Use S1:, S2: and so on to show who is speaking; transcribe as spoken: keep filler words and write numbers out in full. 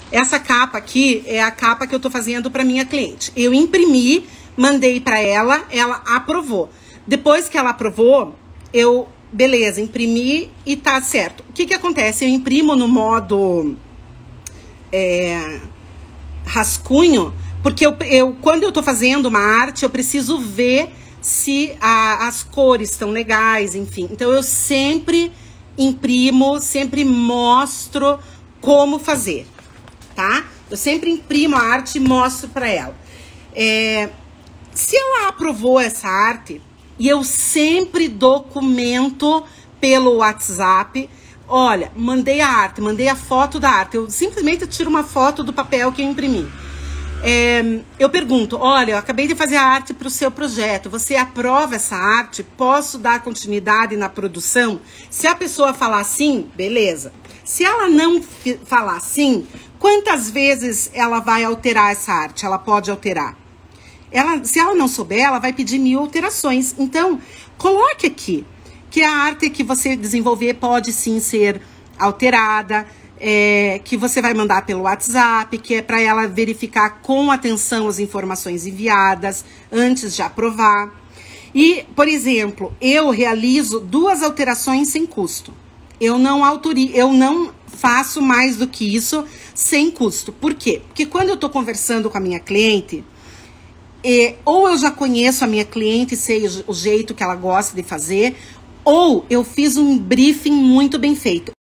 S1: Essa capa aqui é a capa que eu tô fazendo para minha cliente. Eu imprimi, mandei para ela, ela aprovou. Depois que ela aprovou, eu, beleza, imprimi e tá certo. O que que acontece? Eu imprimo no modo é, rascunho, porque eu, eu, quando eu tô fazendo uma arte, eu preciso ver se a, as cores estão legais, enfim. Então, eu sempre imprimo, sempre mostro como fazer, tá? Eu sempre imprimo a arte e mostro para ela. É, se ela aprovou essa arte, e eu sempre documento pelo WhatsApp, olha, mandei a arte, mandei a foto da arte, eu simplesmente tiro uma foto do papel que eu imprimi. É, eu pergunto, olha, eu acabei de fazer a arte para o seu projeto, você aprova essa arte? Posso dar continuidade na produção? Se a pessoa falar sim, beleza. Se ela não falar sim, quantas vezes ela vai alterar essa arte? Ela pode alterar. Ela, se ela não souber, ela vai pedir mil alterações. Então, coloque aqui que a arte que você desenvolver pode sim ser alterada, é, que você vai mandar pelo WhatsApp, que é para ela verificar com atenção as informações enviadas antes de aprovar. E, por exemplo, eu realizo duas alterações sem custo. Eu não autorizo, eu não faço mais do que isso sem custo. Por quê? Porque quando eu estou conversando com a minha cliente, é, ou eu já conheço a minha cliente e sei o, o jeito que ela gosta de fazer, ou eu fiz um briefing muito bem feito.